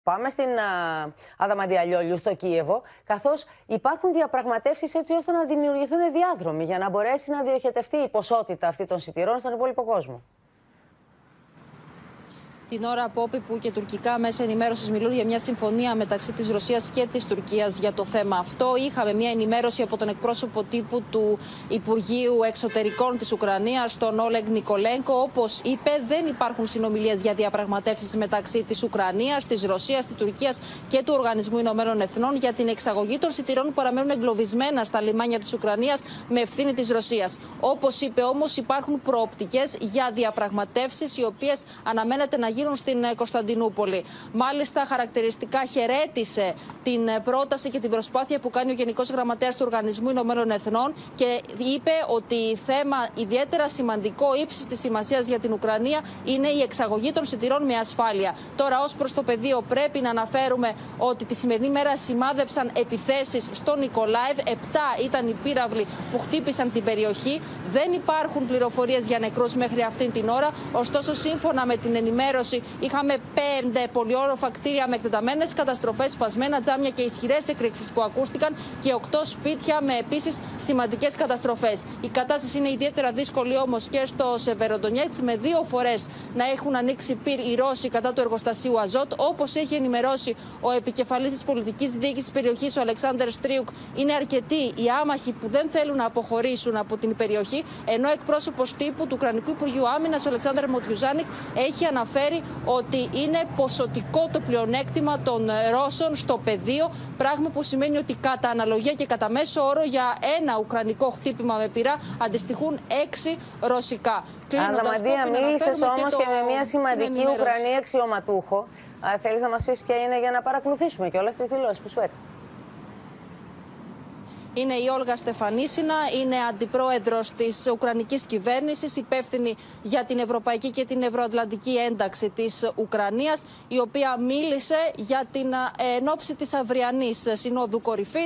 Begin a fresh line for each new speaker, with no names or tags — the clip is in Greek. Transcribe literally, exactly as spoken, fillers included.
Πάμε στην Αδαμαντιαλιόλιου, στο Κίεβο, καθώς υπάρχουν διαπραγματεύσεις έτσι ώστε να δημιουργηθούν διάδρομοι για να μπορέσει να διοχετευτεί η ποσότητα αυτή των σιτηρών στον υπόλοιπο κόσμο.
Την ώρα από όπου και τουρκικά μέσα ενημέρωσης μιλούν για μια συμφωνία μεταξύ της Ρωσίας και της Τουρκίας για το θέμα αυτό. Είχαμε μια ενημέρωση από τον εκπρόσωπο τύπου του Υπουργείου Εξωτερικών της Ουκρανίας, τον Όλεγ Νικολέγκο. Όπως είπε, δεν υπάρχουν συνομιλίες για διαπραγματεύσεις μεταξύ της Ουκρανίας, της Ρωσίας, της Τουρκίας και του Οργανισμού Ηνωμένων Εθνών για την εξαγωγή των σιτηρών που παραμένουν εγκλωβισμένα στα λιμάνια της Ουκρανίας με ευθύνη της Ρωσίας. Όπως είπε όμως, υπάρχουν προοπτικές για διαπραγματεύσεις οι οποίες αναμένεται να γίνουν στην Κωνσταντινούπολη. Μάλιστα, χαρακτηριστικά χαιρέτησε την πρόταση και την προσπάθεια που κάνει ο Γενικός Γραμματέας του Οργανισμού Ηνωμένων Εθνών και είπε ότι θέμα ιδιαίτερα σημαντικό, ύψης της σημασίας για την Ουκρανία, είναι η εξαγωγή των σιτηρών με ασφάλεια. Τώρα, ως προς το πεδίο, πρέπει να αναφέρουμε ότι τη σημερινή μέρα σημάδεψαν επιθέσεις στο Νικολάιβ. Επτά ήταν οι πύραυλοι που χτύπησαν την περιοχή. Δεν υπάρχουν πληροφορίες για νεκρούς μέχρι αυτήν την ώρα. Ωστόσο, σύμφωνα με την ενημέρωση, είχαμε πέντε πολυόροφα κτίρια με εκτεταμένες καταστροφές, σπασμένα τζάμια και ισχυρές εκρήξεις που ακούστηκαν και οκτώ σπίτια με επίσης σημαντικές καταστροφές. Η κατάσταση είναι ιδιαίτερα δύσκολη όμως και στο Σεβεροντονιέτσκ, με δύο φορές να έχουν ανοίξει πυρ οι Ρώσοι κατά του εργοστασίου Αζότ. Όπως έχει ενημερώσει ο επικεφαλής της πολιτικής διοίκησης περιοχής, ο Αλεξάνδερ Στρίουκ, είναι αρκετοί οι άμαχοι που δεν θέλουν να αποχωρήσουν από την περιοχή, ενώ εκπρόσωπος τύπου του Ουκρανικού Υπουργείου Άμυνας, ο Αλεξάνδερ Μοτιουζάνικ, έχει αναφέρει ότι είναι ποσοτικό το πλεονέκτημα των Ρώσων στο πεδίο, πράγμα που σημαίνει ότι κατά αναλογία και κατά μέσο όρο για ένα ουκρανικό χτύπημα με πυρά αντιστοιχούν έξι ρωσικά.
Αδαμαντία, μίλησες όμως και, και με μια σημαντική Ουκρανή αξιωματούχο. Θέλεις να μας πεις ποια είναι για να παρακολουθήσουμε και όλες τις δηλώσεις που σου έκανε?
Είναι η Όλγα Στεφανίσινα, είναι αντιπρόεδρος της Ουκρανικής κυβέρνησης, υπεύθυνη για την ευρωπαϊκή και την ευρωατλαντική ένταξη της Ουκρανίας, η οποία μίλησε για την εν ώψη της αυριανής Συνόδου Κορυφής.